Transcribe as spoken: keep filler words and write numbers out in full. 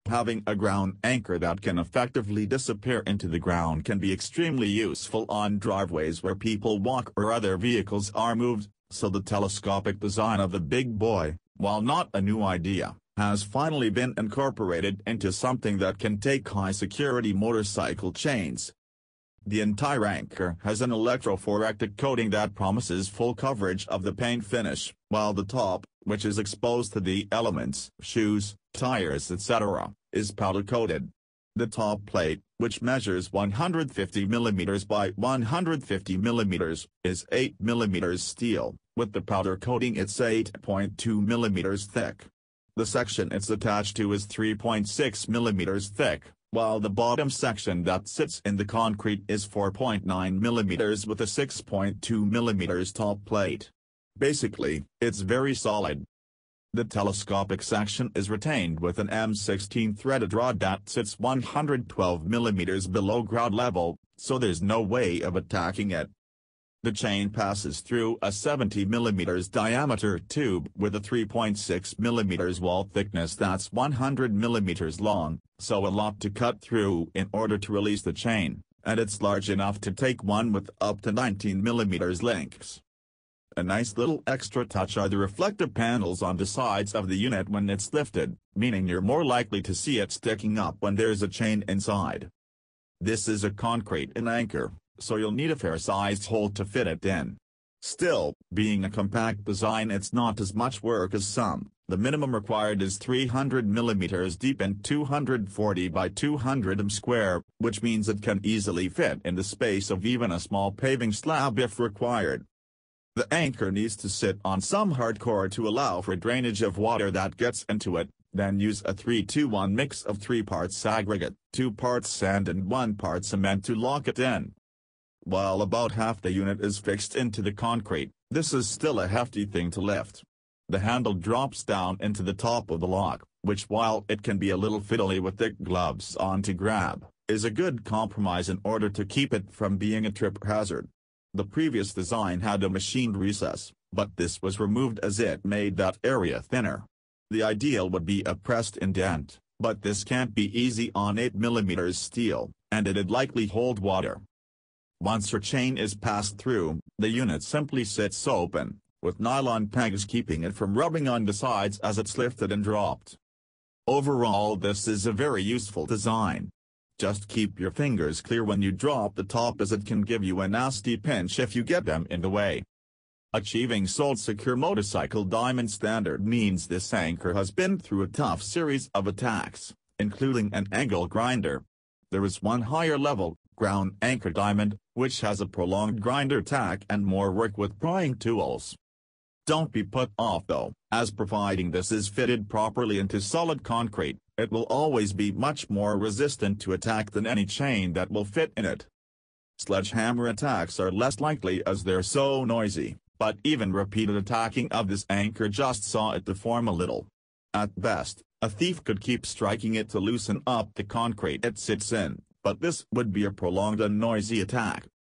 Having a ground anchor that can effectively disappear into the ground can be extremely useful on driveways where people walk or other vehicles are moved, so the telescopic design of the big boy, while not a new idea, has finally been incorporated into something that can take high-security motorcycle chains. The entire anchor has an electrophoretic coating that promises full coverage of the paint finish, while the top, which is exposed to the elements, shoes, tires et cetera, is powder-coated. The top plate, which measures one hundred fifty millimeters by one hundred fifty millimeters, is eight millimeters steel, with the powder coating it's eight point two millimeters thick. The section it's attached to is three point six millimeters thick, while the bottom section that sits in the concrete is four point nine millimeters with a six point two millimeters top plate. Basically, it's very solid. The telescopic section is retained with an M sixteen threaded rod that sits one hundred twelve millimeters below ground level, so there's no way of attacking it. The chain passes through a seventy millimeters diameter tube with a three point six millimeters wall thickness that's one hundred millimeters long, so a lot to cut through in order to release the chain, and it's large enough to take one with up to nineteen millimeters links. A nice little extra touch are the reflective panels on the sides of the unit when it's lifted, meaning you're more likely to see it sticking up when there's a chain inside. This is a concrete anchor, so you'll need a fair-sized hole to fit it in. Still, being a compact design, it's not as much work as some. The minimum required is three hundred millimeters deep and two hundred forty by two hundred millimeters square, which means it can easily fit in the space of even a small paving slab if required. The anchor needs to sit on some hard core to allow for drainage of water that gets into it, then use a three to one mix of three parts aggregate, two parts sand and one part cement to lock it in. While about half the unit is fixed into the concrete, this is still a hefty thing to lift. The handle drops down into the top of the lock, which, while it can be a little fiddly with thick gloves on to grab, is a good compromise in order to keep it from being a trip hazard. The previous design had a machined recess, but this was removed as it made that area thinner. The ideal would be a pressed indent, but this can't be easy on eight millimeters steel, and it'd likely hold water. Once your chain is passed through, the unit simply sits open, with nylon pegs keeping it from rubbing on the sides as it's lifted and dropped. Overall, this is a very useful design. Just keep your fingers clear when you drop the top, as it can give you a nasty pinch if you get them in the way. Achieving Sold Secure Motorcycle Diamond Standard means this anchor has been through a tough series of attacks, including an angle grinder. There is one higher level, ground anchor diamond, which has a prolonged grinder tack and more work with prying tools. Don't be put off though, as providing this is fitted properly into solid concrete, it will always be much more resistant to attack than any chain that will fit in it. Sledgehammer attacks are less likely as they're so noisy, but even repeated attacking of this anchor just saw it deform a little. At best, a thief could keep striking it to loosen up the concrete it sits in, but this would be a prolonged and noisy attack,